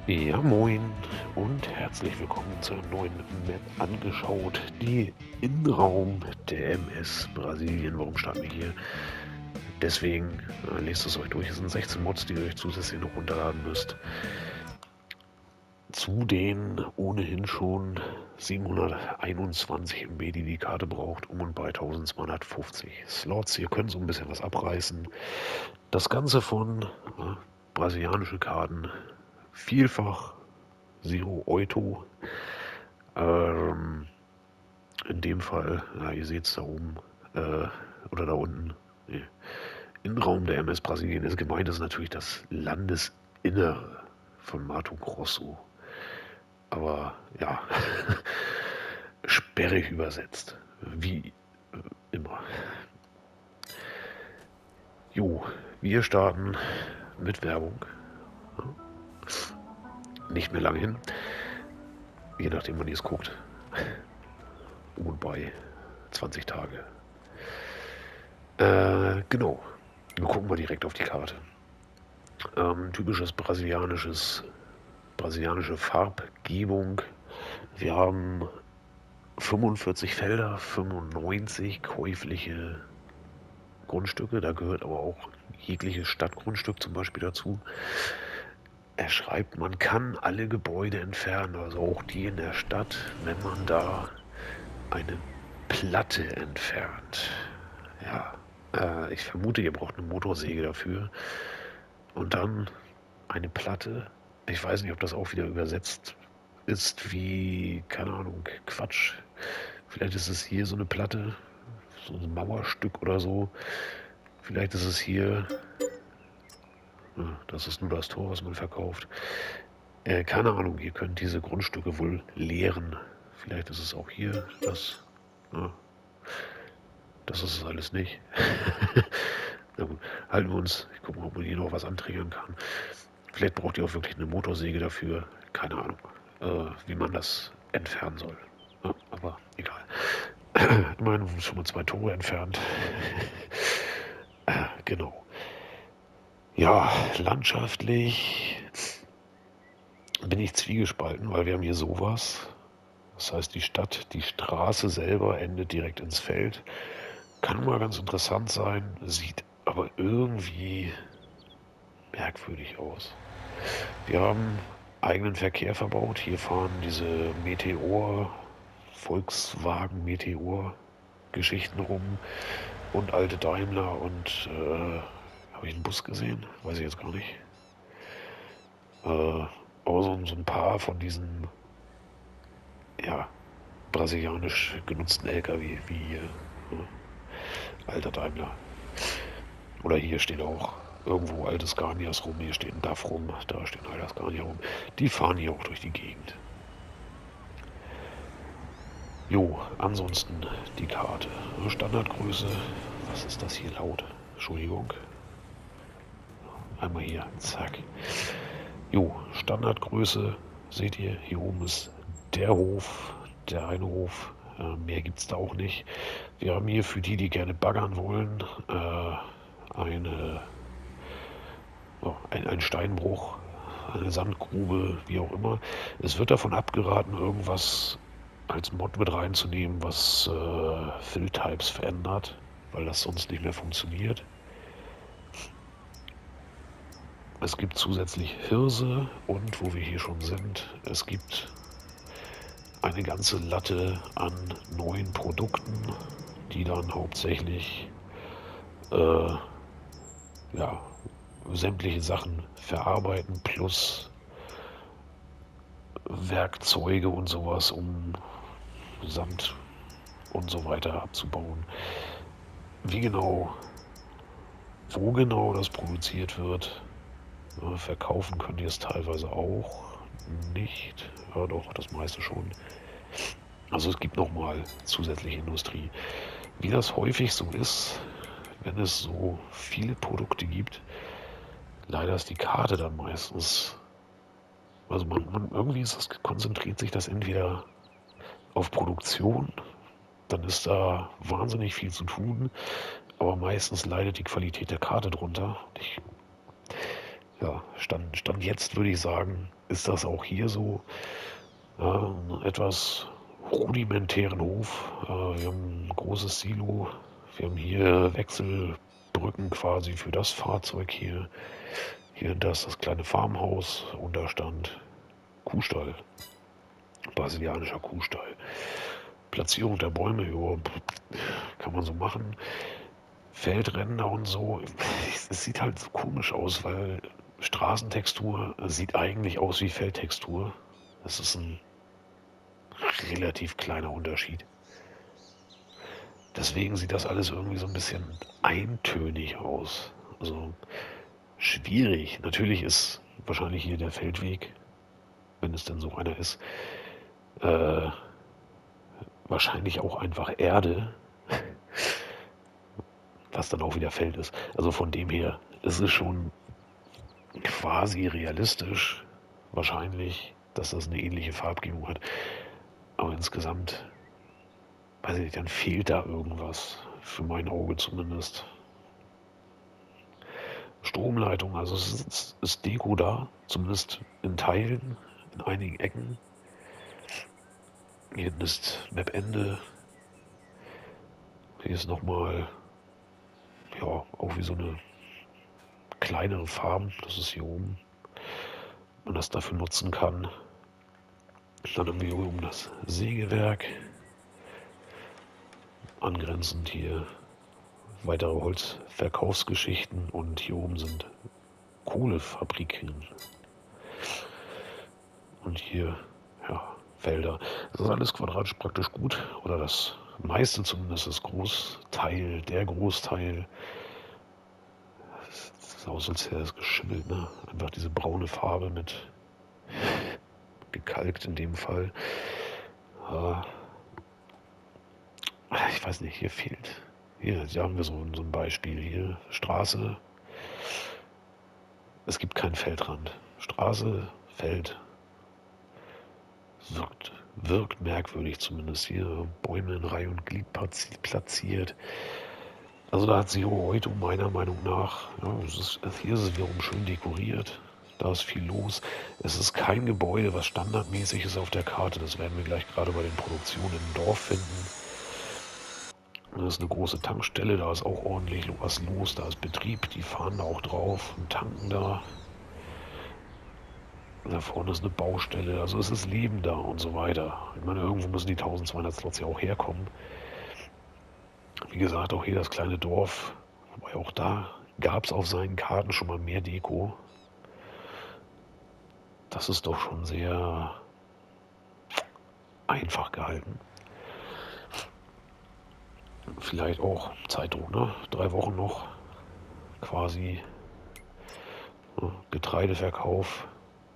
Ja, moin und herzlich willkommen zur neuen Map angeschaut. Die Innenraum der MS Brasilien. Warum starten wir hier? Deswegen lest es euch durch. Es sind 16 Mods, die ihr euch zusätzlich noch runterladen müsst. Zu den ohnehin schon 721 MB, die die Karte braucht, um und bei 1250 Slots. Ihr könnt so ein bisschen was abreißen. Das Ganze von brasilianische Karten, vielfach Zero Euto. In dem Fall, ja, ihr seht es da oben oder da unten. Nee. Innenraum der MS Brasilien ist gemeint, ist natürlich das Landesinnere von Mato Grosso. Aber ja, sperrig übersetzt. Wie immer. Jo, wir starten mit Werbung. Nicht mehr lange hin. Je nachdem, wann ihr es guckt. Und bei 20 Tage. Genau. Wir gucken mal direkt auf die Karte. Typisches brasilianische Farbgebung. Wir haben 45 Felder, 95 käufliche Grundstücke. Da gehört aber auch jegliches Stadtgrundstück zum Beispiel dazu. Er schreibt, man kann alle Gebäude entfernen, also auch die in der Stadt, wenn man da eine Platte entfernt. Ja, ich vermute, ihr braucht eine Motorsäge dafür. Und dann eine Platte. Ich weiß nicht, ob das auch wieder übersetzt ist wie, keine Ahnung, Quatsch. Vielleicht ist es hier so eine Platte, so ein Mauerstück oder so. Vielleicht ist es hier, das ist nur das Tor, was man verkauft. Keine Ahnung, ihr könnt diese Grundstücke wohl leeren. Vielleicht ist es auch hier das. Das ist es alles nicht. Na gut, halten wir uns. Ich gucke mal, ob man hier noch was antriggern kann. Vielleicht braucht ihr auch wirklich eine Motorsäge dafür. Keine Ahnung, wie man das entfernen soll. Ja, aber egal. Immerhin schon mal 2 Tore entfernt. Genau. Ja, landschaftlich bin ich zwiegespalten, weil wir haben hier sowas. Das heißt, die Stadt, die Straße selber endet direkt ins Feld. Kann mal ganz interessant sein, sieht aber irgendwie merkwürdig aus. Wir haben eigenen Verkehr verbaut. Hier fahren diese Volkswagen Meteor-Geschichten rum und alte Daimler und habe ich einen Bus gesehen? Weiß ich jetzt gar nicht. Aber so ein paar von diesen, ja, brasilianisch genutzten LKW wie hier. Alter Daimler. Oder hier steht auch irgendwo alte Scanias rum, hier steht ein DAF rum, da steht ein alter Scania rum. Die fahren hier auch durch die Gegend. Jo, ansonsten die Karte. Standardgröße, was ist das hier laut? Entschuldigung. Einmal hier, zack. Jo, Standardgröße, seht ihr, hier oben ist der Hof, der eine Hof. Mehr gibt es da auch nicht. Wir haben hier für die, die gerne baggern wollen, ein Steinbruch, eine Sandgrube, wie auch immer. Es wird davon abgeraten, irgendwas als Mod mit reinzunehmen, was Fill-Types verändert, weil das sonst nicht mehr funktioniert. Es gibt zusätzlich Hirse und, wo wir hier schon sind, es gibt eine ganze Latte an neuen Produkten, die dann hauptsächlich ja, sämtliche Sachen verarbeiten, plus Werkzeuge und sowas, um Sand und so weiter abzubauen. Wie genau, wo genau das produziert wird, verkaufen könnt ihr es teilweise auch nicht. Ja doch, das meiste schon. Also es gibt nochmal zusätzliche Industrie. Wie das häufig so ist, wenn es so viele Produkte gibt, leider ist die Karte dann meistens, also irgendwie ist das, konzentriert sich das entweder auf Produktion, dann ist da wahnsinnig viel zu tun, aber meistens leidet die Qualität der Karte drunter. ja, Stand jetzt würde ich sagen, ist das auch hier so. Ja, einen etwas rudimentären Hof. Wir haben ein großes Silo. Wir haben hier Wechselbrücken quasi für das Fahrzeug hier. Hier das kleine Farmhaus, Unterstand, Kuhstall, brasilianischer Kuhstall. Platzierung der Bäume, ja, kann man so machen. Feldränder und so. Es sieht halt so komisch aus, weil Straßentextur sieht eigentlich aus wie Feldtextur. Das ist ein relativ kleiner Unterschied. Deswegen sieht das alles irgendwie so ein bisschen eintönig aus. Also schwierig. Natürlich ist wahrscheinlich hier der Feldweg, wenn es denn so einer ist, äh, wahrscheinlich auch einfach Erde, was dann auch wieder Feld ist. Also von dem her ist es schon quasi realistisch, wahrscheinlich, dass das eine ähnliche Farbgebung hat. Aber insgesamt, weiß ich nicht, dann fehlt da irgendwas. Für mein Auge zumindest. Stromleitung, also es ist Deko da, zumindest in Teilen, in einigen Ecken. Hier hinten ist Mapende. Hier ist nochmal, ja, auch wie so eine kleinere Farm, das ist hier oben. Man das dafür nutzen kann. Dann irgendwie um das Sägewerk. Angrenzend hier weitere Holzverkaufsgeschichten und hier oben sind Kohlefabriken. Und hier, ja, Felder. Das ist alles quadratisch praktisch gut. Oder das meiste zumindest, das Großteil, der Großteil. Das ist aus, als wäre es geschimmelt, ne? Einfach diese braune Farbe mit gekalkt in dem Fall. Ich weiß nicht, hier fehlt. Hier haben wir so ein Beispiel. Hier, Straße. Es gibt keinen Feldrand. Straße, Feld. Wirkt merkwürdig zumindest. Hier Bäume in Reihe und Glied platziert. Also da hat Zero meiner Meinung nach, ja, hier ist es wiederum schön dekoriert. Da ist viel los. Es ist kein Gebäude, was standardmäßig ist auf der Karte. Das werden wir gleich gerade bei den Produktionen im Dorf finden. Das ist eine große Tankstelle, da ist auch ordentlich was los. Da ist Betrieb, die fahren da auch drauf und tanken da. Da vorne ist eine Baustelle, also es ist Leben da und so weiter. Ich meine, irgendwo müssen die 1200 Slots ja auch herkommen. Wie gesagt, auch hier das kleine Dorf. Wobei auch da gab es auf seinen Karten schon mal mehr Deko. Das ist doch schon sehr einfach gehalten. Vielleicht auch Zeitdruck, ne? 3 Wochen noch quasi, ne? Getreideverkauf.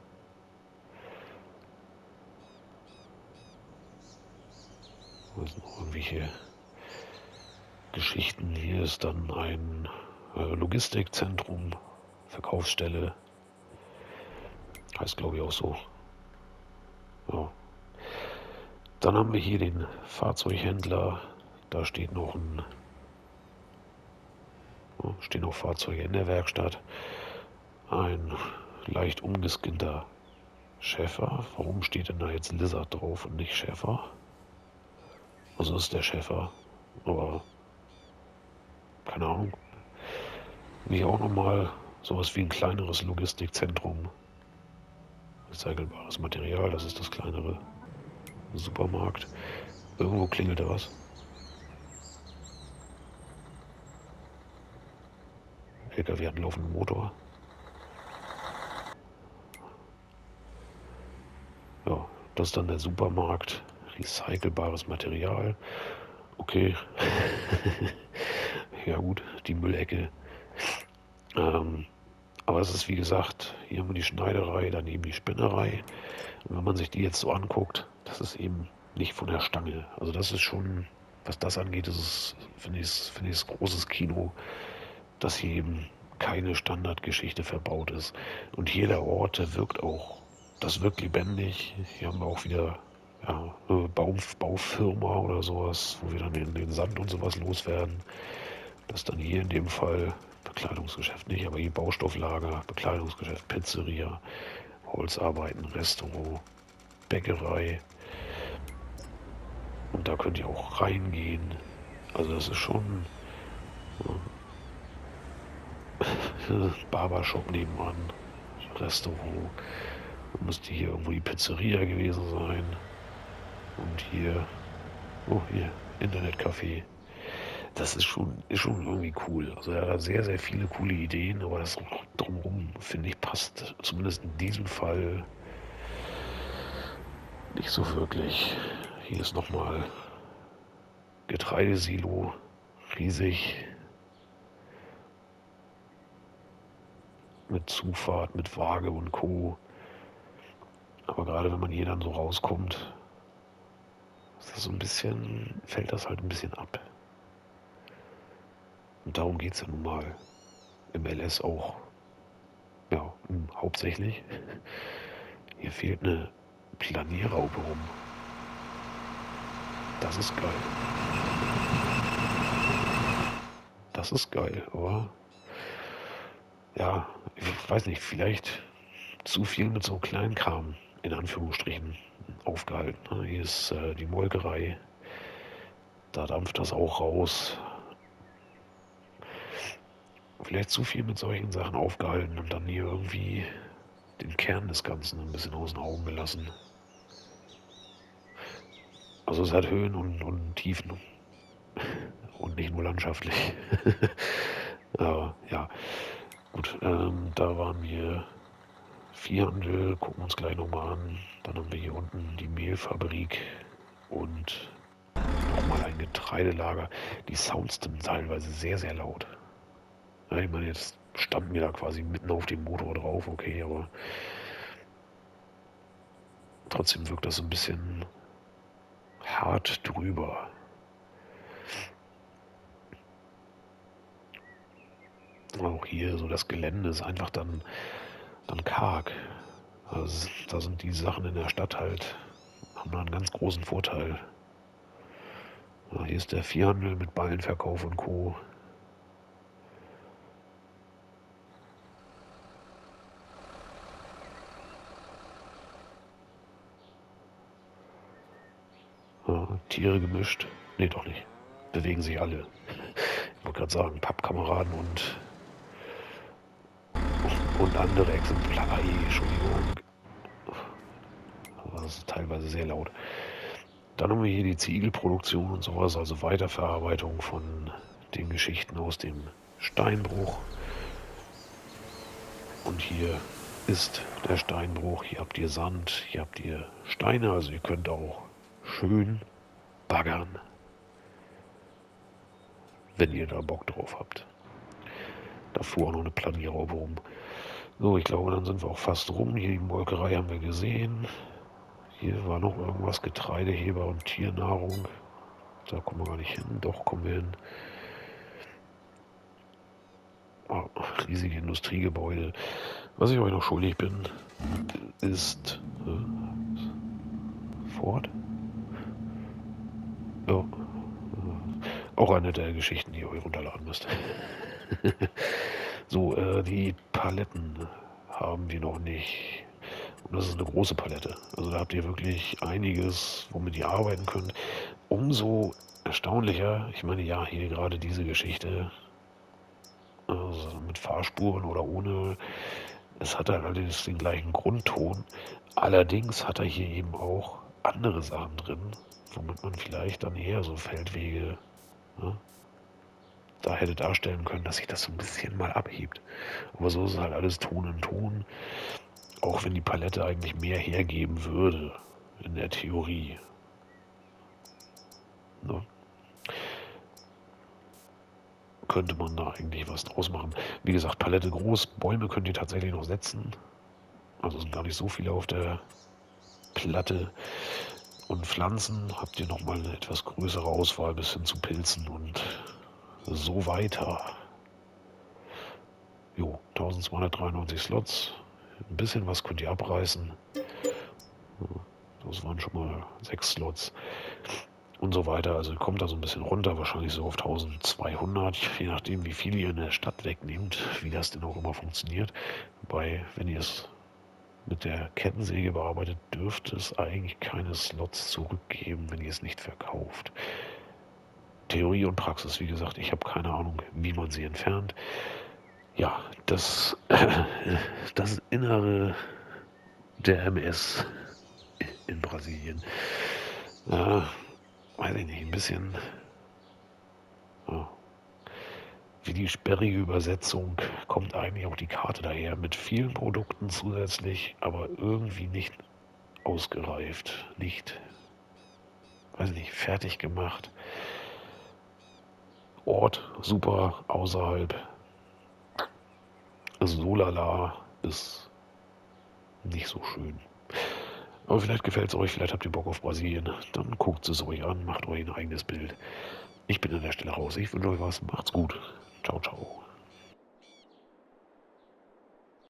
Irgendwelche Geschichten. Hier ist dann ein Logistikzentrum, Verkaufsstelle. Heißt, glaube ich, auch so. Ja. Dann haben wir hier den Fahrzeughändler. Da steht noch stehen noch Fahrzeuge in der Werkstatt. Ein leicht umgeskinnter Schäfer. Warum steht denn da jetzt Lizard drauf und nicht Schäfer? Also ist der Schäfer, aber keine Ahnung. Wie auch nochmal sowas wie ein kleineres Logistikzentrum. Recycelbares Material, das ist das kleinere Supermarkt. Irgendwo klingelt da was. LKW hat einen laufenden Motor. Ja, das ist dann der Supermarkt. Recycelbares Material. Okay. Ja gut, die Müllecke. Aber es ist wie gesagt, hier haben wir die Schneiderei, daneben die Spinnerei. Und wenn man sich die jetzt so anguckt, das ist eben nicht von der Stange. Also das ist schon, was das angeht, finde ich großes Kino, dass hier eben keine Standardgeschichte verbaut ist. Und jeder Ort, das wirkt lebendig. Hier haben wir auch wieder eine Baufirma oder sowas, wo wir dann den Sand und sowas loswerden. Das dann hier in dem Fall Bekleidungsgeschäft nicht, aber hier Baustofflager, Bekleidungsgeschäft, Pizzeria, Holzarbeiten, Restaurant, Bäckerei. Und da könnt ihr auch reingehen. Also das ist schon Barbershop nebenan, Restaurant. Müsste hier irgendwo die Pizzeria gewesen sein. Und hier, oh hier, Internetcafé. Das ist schon irgendwie cool. Also er hat sehr, sehr viele coole Ideen, aber das drumherum, finde ich, passt zumindest in diesem Fall nicht so wirklich. Hier ist nochmal Getreidesilo, riesig. Mit Zufahrt, mit Waage und Co. Aber gerade wenn man hier dann so rauskommt, ist das so ein bisschen, fällt das halt ein bisschen ab. Und darum geht es ja nun mal im LS auch. Ja, hauptsächlich. Hier fehlt eine Planierraupe rum. Das ist geil. Das ist geil, aber ja, ich weiß nicht, vielleicht zu viel mit so kleinen Kram, in Anführungsstrichen, aufgehalten. Hier ist die Molkerei. Da dampft das auch raus. Vielleicht zu viel mit solchen Sachen aufgehalten und dann hier irgendwie den Kern des Ganzen ein bisschen aus den Augen gelassen. Also es hat Höhen und Tiefen und nicht nur landschaftlich. Aber ja, gut, da waren wir Viehhandel, gucken uns gleich nochmal an. Dann haben wir hier unten die Mehlfabrik und nochmal ein Getreidelager. Die Sounds sind teilweise sehr, sehr laut. Ja, ich meine, jetzt standen wir da quasi mitten auf dem Motor drauf, okay, aber trotzdem wirkt das ein bisschen hart drüber. Auch hier so das Gelände ist einfach dann karg. Also da sind die Sachen in der Stadt halt, haben da einen ganz großen Vorteil. Ja, hier ist der Viehhandel mit Ballenverkauf und Co. Ja, Tiere gemischt. Nee, doch nicht. Bewegen sich alle. Ich wollte gerade sagen, Pappkameraden und andere Exemplare. Entschuldigung. Das ist teilweise sehr laut. Dann haben wir hier die Ziegelproduktion und sowas, also Weiterverarbeitung von den Geschichten aus dem Steinbruch. Und hier ist der Steinbruch, hier habt ihr Sand, hier habt ihr Steine, also ihr könnt auch schön baggern, wenn ihr da Bock drauf habt. Da fuhr auch noch eine Planierraube rum. So, ich glaube, dann sind wir auch fast rum. Hier die Molkerei haben wir gesehen. Hier war noch irgendwas, Getreideheber und Tiernahrung. Da kommen wir gar nicht hin. Doch, kommen wir hin. Oh, riesige Industriegebäude. Was ich euch noch schuldig bin, ist Ford. Ja. Auch eine der Geschichten, die ihr euch runterladen müsst. So, die Paletten haben wir noch nicht. Und das ist eine große Palette. Also da habt ihr wirklich einiges, womit ihr arbeiten könnt. Umso erstaunlicher, ich meine, ja, hier gerade diese Geschichte, also mit Fahrspuren oder ohne, es hat halt alles den gleichen Grundton. Allerdings hat er hier eben auch andere Sachen drin, womit man vielleicht dann eher so Feldwege, ne, da hätte darstellen können, dass sich das so ein bisschen mal abhebt. Aber so ist halt alles Ton in Ton, auch wenn die Palette eigentlich mehr hergeben würde in der Theorie. Ne? Könnte man da eigentlich was draus machen. Wie gesagt, Palette groß, Bäume könnt ihr tatsächlich noch setzen. Also sind gar nicht so viele auf der Platte. Und Pflanzen habt ihr nochmal eine etwas größere Auswahl bis hin zu Pilzen und so weiter. Jo, 1293 Slots. Ein bisschen was könnt ihr abreißen. Das waren schon mal 6 Slots. und so weiter. Also kommt da so ein bisschen runter, wahrscheinlich so auf 1200, je nachdem, wie viel ihr in der Stadt wegnehmt, wie das denn auch immer funktioniert. Wobei, wenn ihr es mit der Kettensäge bearbeitet, dürfte es eigentlich keine Slots zurückgeben, wenn ihr es nicht verkauft. Theorie und Praxis, wie gesagt, ich habe keine Ahnung, wie man sie entfernt. Ja, das Innere der MS in Brasilien. Weiß ich nicht, ein bisschen ja, wie die sperrige Übersetzung kommt eigentlich auch die Karte daher mit vielen Produkten zusätzlich, aber irgendwie nicht ausgereift, nicht, weiß nicht, fertig gemacht. Ort super, außerhalb, so lala, ist nicht so schön. Aber vielleicht gefällt es euch, vielleicht habt ihr Bock auf Brasilien. Dann guckt es euch an, macht euch ein eigenes Bild. Ich bin an der Stelle raus. Ich wünsche euch was. Macht's gut. Ciao, ciao.